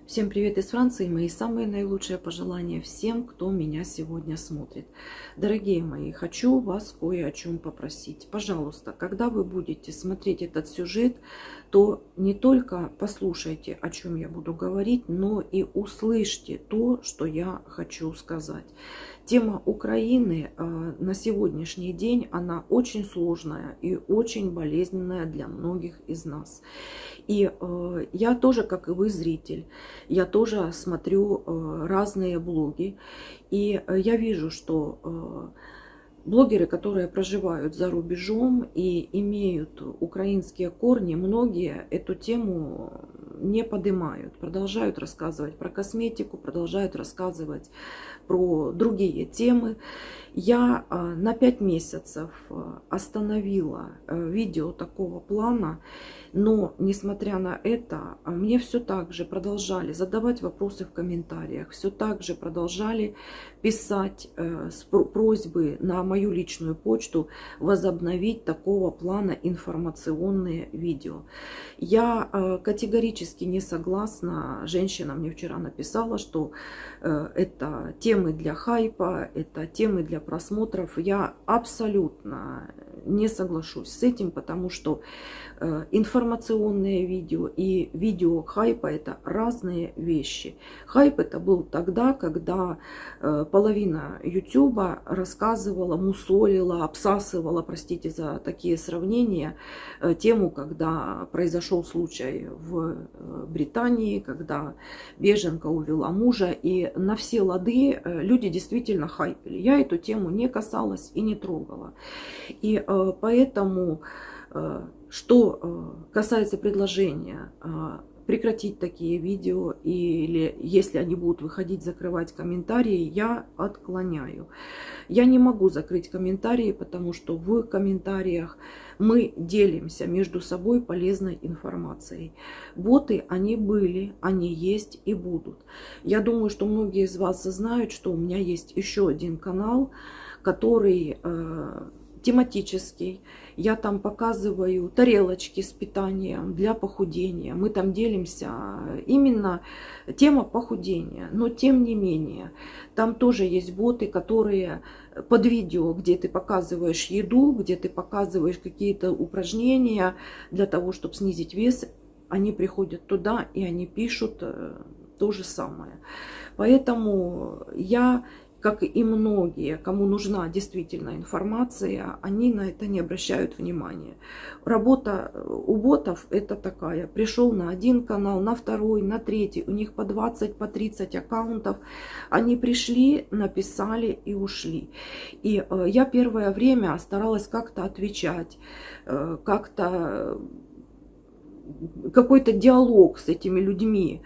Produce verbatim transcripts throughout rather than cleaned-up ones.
Всем привет из Франции, мои самые наилучшие пожелания всем, кто меня сегодня смотрит. Дорогие мои, хочу вас кое о чем попросить. Пожалуйста, когда вы будете смотреть этот сюжет, то не только послушайте, о чем я буду говорить, но и услышьте то, что я хочу сказать. Тема Украины э, на сегодняшний день, она очень сложная и очень болезненная для многих из нас. И э, я тоже, как и вы, зритель, я тоже смотрю э, разные блоги, и э, я вижу, что э, блогеры, которые проживают за рубежом и имеют украинские корни, многие эту тему не поднимают, продолжают рассказывать про косметику, продолжают рассказывать про другие темы. Я э, на пять месяцев остановила э, видео такого плана, но, несмотря на это, мне все так же продолжали задавать вопросы в комментариях, все так же продолжали писать э, с просьбы на мою личную почту возобновить такого плана информационные видео. Я э, категорически не согласна. Женщина мне вчера написала, что э, это темы для хайпа, это темы для просмотров. Я абсолютно не соглашусь с этим, потому что э, информационные видео и видео хайпа — это разные вещи. Хайп это был тогда, когда э, половина ютуба рассказывала, мусолила, обсасывала, простите за такие сравнения, э, тему, когда произошел случай в э, Британии, когда беженка увела мужа, и на все лады э, люди действительно хайпили. Я эту тему не касалась и не трогала. И э, поэтому, э, что касается предложения э, прекратить такие видео, или если они будут выходить, закрывать комментарии, я отклоняю. Я не могу закрыть комментарии, потому что в комментариях мы делимся между собой полезной информацией. Боты, они были, они есть и будут. Я думаю, что многие из вас знают, что у меня есть еще один канал, который э, тематический. Я там показываю тарелочки с питанием для похудения. Мы там делимся именно тема похудения. Но тем не менее, там тоже есть боты, которые под видео, где ты показываешь еду, где ты показываешь какие-то упражнения для того, чтобы снизить вес, они приходят туда и они пишут то же самое. Поэтому я, как и многие, кому нужна действительно информация, они на это не обращают внимания. Работа у ботов это такая: пришел на один канал, на второй, на третий, у них по двадцать, по тридцать аккаунтов. Они пришли, написали и ушли. И э, я первое время старалась как-то отвечать, э, как-то какой-то диалог с этими людьми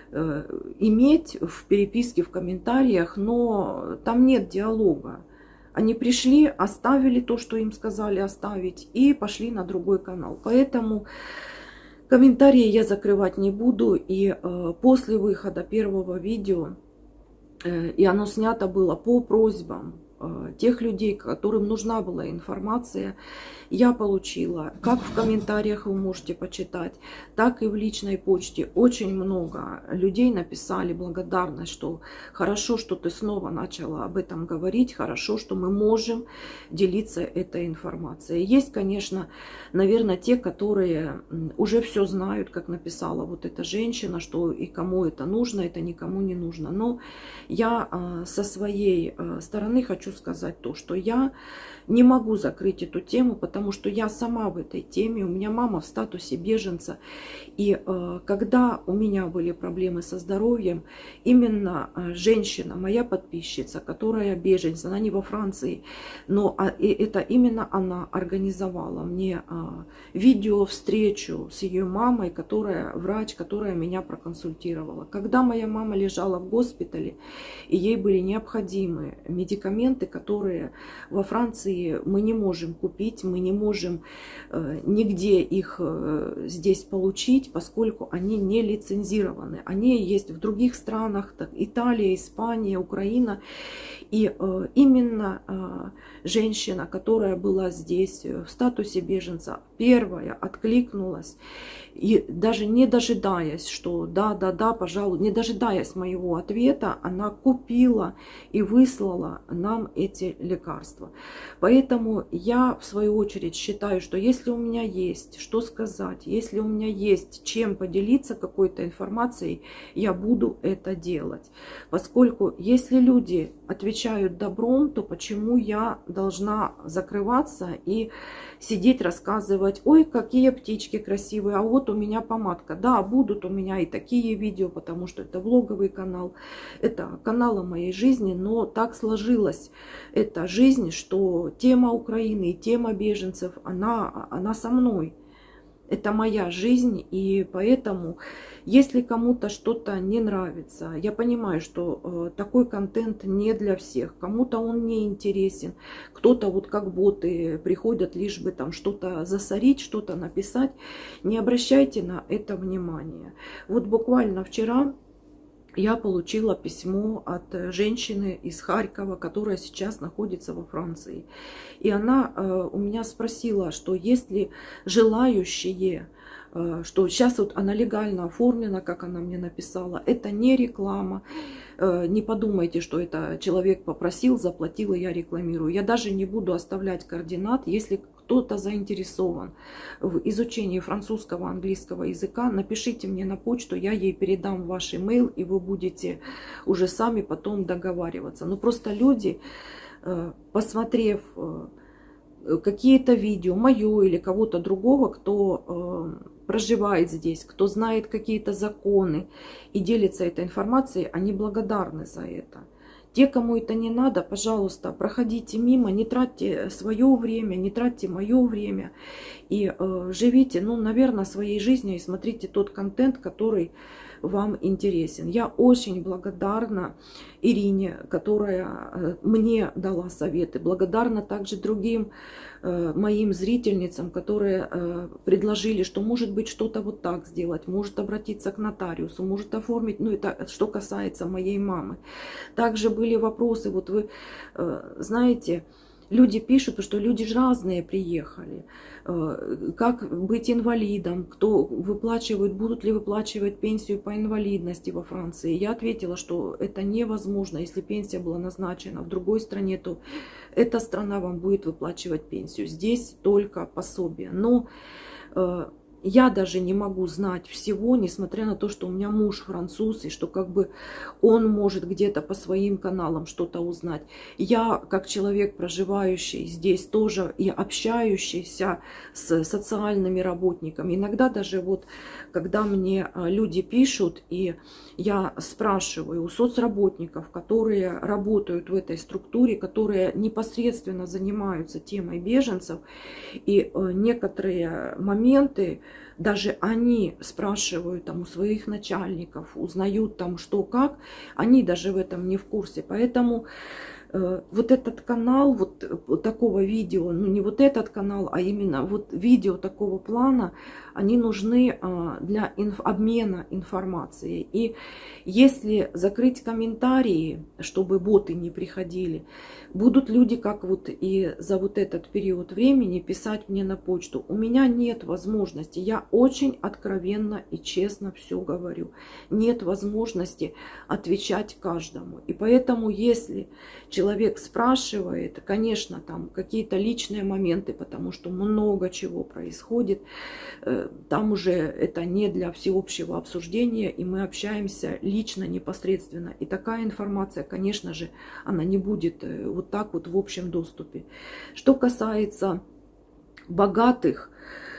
иметь в переписке, в комментариях, но там нет диалога. Они пришли, оставили то, что им сказали оставить, и пошли на другой канал. Поэтому комментарии я закрывать не буду. И э, после выхода первого видео, э, и оно снято было по просьбам э, тех людей, которым нужна была информация, я получила, как в комментариях вы можете почитать, так и в личной почте. Очень много людей написали благодарность, что хорошо, что ты снова начала об этом говорить, хорошо, что мы можем делиться этой информацией. Есть, конечно, наверное, те, которые уже все знают, как написала вот эта женщина, что и кому это нужно, это никому не нужно. Но я со своей стороны хочу сказать то, что я не могу закрыть эту тему, потому что я сама в этой теме, у меня мама в статусе беженца. И э, когда у меня были проблемы со здоровьем, именно э, женщина, моя подписчица, которая беженец, она не во Франции, но а, и это именно она организовала мне э, видео-встречу с ее мамой, которая врач, которая меня проконсультировала. Когда моя мама лежала в госпитале, и ей были необходимы медикаменты, медикаменты, которые во Франции мы не можем купить, мы не можем э, нигде их э, здесь получить, поскольку они не лицензированы. Они есть в других странах, так, Италия, Испания, Украина. И э, именно э, женщина, которая была здесь в статусе беженца, первая откликнулась, и даже не дожидаясь, что да, да, да, пожалуй, не дожидаясь моего ответа, она купила и выслала нам эти лекарства. Поэтому я, в свою очередь, считаю, что если у меня есть что сказать, если у меня есть чем поделиться какой-то информацией, я буду это делать. Поскольку если люди отвечают добром, то почему я должна закрываться и сидеть, рассказывать: ой, какие птички красивые, а вот у меня помадка. Да, будут у меня и такие видео, потому что это влоговый канал, это канал о моей жизни, но так сложилась эта жизнь, что тема Украины и тема беженцев, она, она со мной. Это моя жизнь, и поэтому, если кому-то что-то не нравится, я понимаю, что э, такой контент не для всех, кому-то он не интересен, кто-то вот как боты приходят лишь бы там что-то засорить, что-то написать, не обращайте на это внимания. Вот буквально вчера я получила письмо от женщины из Харькова, которая сейчас находится во Франции. И она э, у меня спросила, что есть ли желающие, э, что сейчас вот она легально оформлена, как она мне написала. Это не реклама. Э, не подумайте, что это человек попросил, заплатил, и я рекламирую. Я даже не буду оставлять координат, если кто-то заинтересован в изучении французского, английского языка, напишите мне на почту, я ей передам ваш имейл, и вы будете уже сами потом договариваться. Но просто люди, посмотрев какие-то видео, мое или кого-то другого, кто проживает здесь, кто знает какие-то законы и делится этой информацией, они благодарны за это. Те, кому это не надо, пожалуйста, проходите мимо, не тратьте свое время, не тратьте мое время. И э, живите, ну, наверное, своей жизнью и смотрите тот контент, который вам интересен. Я очень благодарна Ирине, которая мне дала советы. Благодарна также другим э, моим зрительницам, которые э, предложили, что может быть что-то вот так сделать, может обратиться к нотариусу, может оформить, ну это что касается моей мамы. Также были вопросы, вот вы э, знаете, люди пишут, что люди же разные приехали. Как быть инвалидом, кто выплачивает, будут ли выплачивать пенсию по инвалидности во Франции. Я ответила, что это невозможно. Если пенсия была назначена в другой стране, то эта страна вам будет выплачивать пенсию. Здесь только пособие. Но я даже не могу знать всего, несмотря на то, что у меня муж француз, и что как бы он может где-то по своим каналам что-то узнать. Я, как человек, проживающий здесь тоже и общающийся с социальными работниками, иногда даже вот, когда мне люди пишут, и я спрашиваю у соцработников, которые работают в этой структуре, которые непосредственно занимаются темой беженцев, и некоторые моменты, даже они спрашивают там у своих начальников, узнают там что как, они даже в этом не в курсе. Поэтому э, вот этот канал, вот, вот такого видео, ну не вот этот канал, а именно вот видео такого плана, они нужны э, для инф обмена информацией. И если закрыть комментарии, чтобы боты не приходили, будут люди, как вот и за вот этот период времени, писать мне на почту. У меня нет возможности, я очень откровенно и честно все говорю, нет возможности отвечать каждому. И поэтому, если человек спрашивает, конечно, там какие-то личные моменты, потому что много чего происходит, там уже это не для всеобщего обсуждения, и мы общаемся лично, непосредственно. И такая информация, конечно же, она не будет вот так вот в общем доступе. Что касается богатых,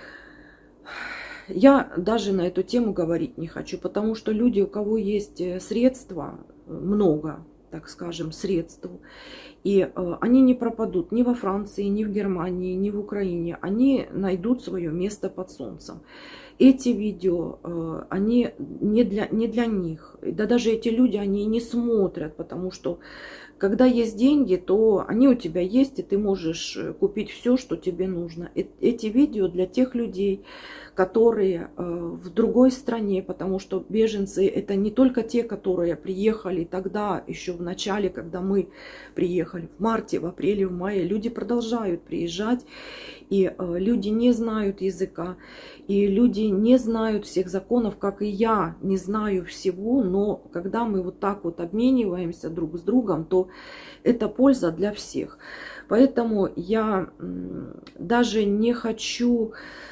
я даже на эту тему говорить не хочу, потому что люди, у кого есть средства, много, так скажем, средств, и э, они не пропадут ни во Франции, ни в Германии, ни в Украине. Они найдут свое место под солнцем. Эти видео, они не для, не для них. Да даже эти люди, они не смотрят, потому что когда есть деньги, то они у тебя есть, и ты можешь купить все, что тебе нужно. Эти видео для тех людей, которые в другой стране, потому что беженцы это не только те, которые приехали тогда, еще в начале, когда мы приехали, в марте, в апреле, в мае. Люди продолжают приезжать, и люди не знают языка, и люди не знают всех законов, как и я не знаю всего, но когда мы вот так вот обмениваемся друг с другом, то это польза для всех. Поэтому я даже не хочу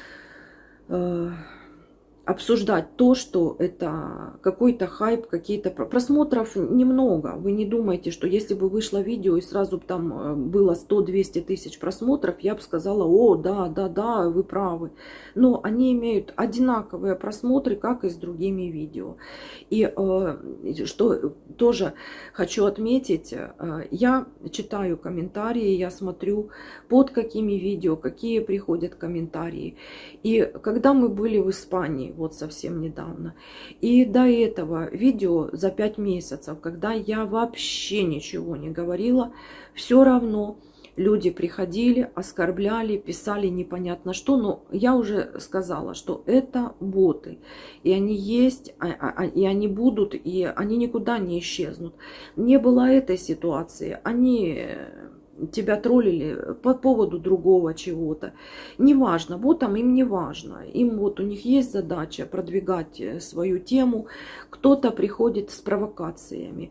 обсуждать то, что это какой-то хайп, какие-то просмотров немного. Вы не думайте, что если бы вышло видео и сразу там было сто-двести тысяч просмотров, я бы сказала: о, да, да, да, вы правы. Но они имеют одинаковые просмотры, как и с другими видео. И что тоже хочу отметить, я читаю комментарии, я смотрю, под какими видео, какие приходят комментарии. И когда мы были в Испании, вот совсем недавно, и до этого видео за пять месяцев, когда я вообще ничего не говорила, все равно люди приходили, оскорбляли, писали непонятно что, но я уже сказала, что это боты, и они есть, и они будут, и они никуда не исчезнут. Не было этой ситуации, они тебя троллили по поводу другого чего-то. Неважно, ботам им не важно. Им вот у них есть задача продвигать свою тему. Кто-то приходит с провокациями,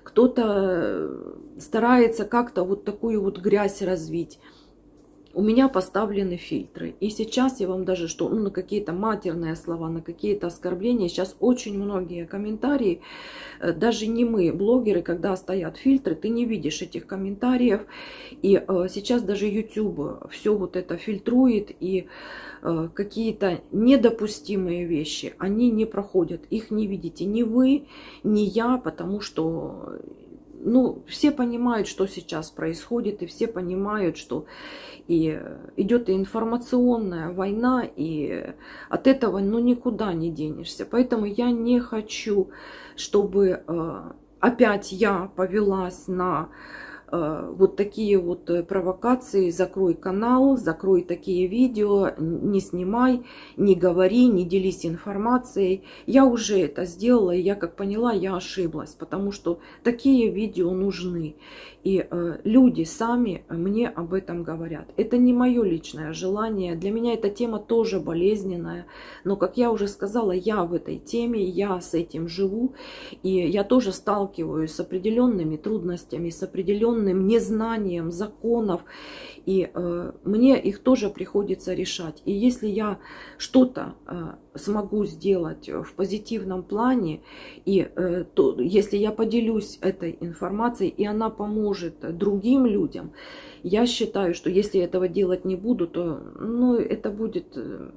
кто-то старается как-то вот такую вот грязь развить. У меня поставлены фильтры. И сейчас я вам даже что, ну, на какие-то матерные слова, на какие-то оскорбления, сейчас очень многие комментарии, даже не мы, блогеры, когда стоят фильтры, ты не видишь этих комментариев. И э, сейчас даже YouTube все вот это фильтрует, и э, какие-то недопустимые вещи, они не проходят. Их не видите ни вы, ни я, потому что... Ну, все понимают, что сейчас происходит, и все понимают, что и идет и информационная война, и от этого ну, никуда не денешься. Поэтому я не хочу, чтобы э, опять я повелась на э, вот такие вот провокации. Закрой канал, закрой такие видео, не снимай, не говори, не делись информацией. Я уже это сделала, и я как поняла, я ошиблась, потому что такие видео нужны. И э, люди сами мне об этом говорят. Это не мое личное желание. Для меня эта тема тоже болезненная. Но, как я уже сказала, я в этой теме, я с этим живу. И я тоже сталкиваюсь с определенными трудностями, с определенным незнанием законов. И э, мне их тоже приходится решать. И если я что-то э, смогу сделать в позитивном плане, и э, то, если я поделюсь этой информацией, и она поможет другим людям, я считаю, что если этого делать не буду, то ну, это будет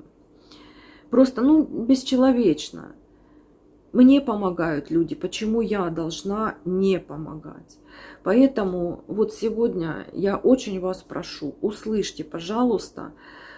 просто ну, бесчеловечно. Мне помогают люди, почему я должна не помогать? Поэтому вот сегодня я очень вас прошу, услышьте, пожалуйста,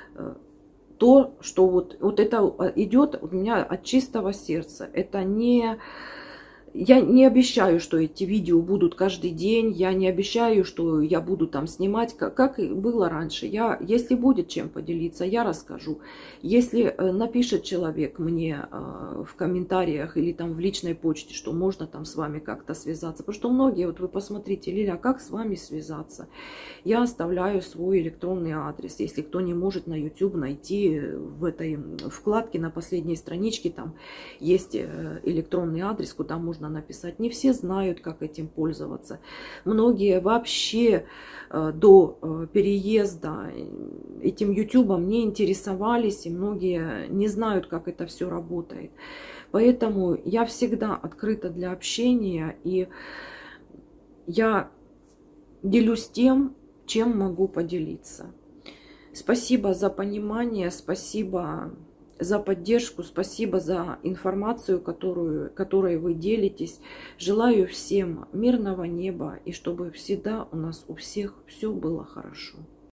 то, что вот, вот это идет у меня от чистого сердца. Это не... Я не обещаю, что эти видео будут каждый день, я не обещаю, что я буду там снимать, как, как и было раньше. Я, если будет чем поделиться, я расскажу. Если напишет человек мне э, в комментариях или там в личной почте, что можно там с вами как-то связаться, потому что многие, вот вы посмотрите, Лиля, как с вами связаться? Я оставляю свой электронный адрес. Если кто не может на YouTube найти в этой вкладке на последней страничке, там есть электронный адрес, куда можно написать. Не все знают, как этим пользоваться. Многие вообще э, до э, переезда этим ютубом не интересовались, и многие не знают, как это все работает. Поэтому я всегда открыта для общения, и я делюсь тем, чем могу поделиться. Спасибо за понимание, спасибо за поддержку, спасибо за информацию, которую, которой вы делитесь. Желаю всем мирного неба и чтобы всегда у нас у всех все было хорошо.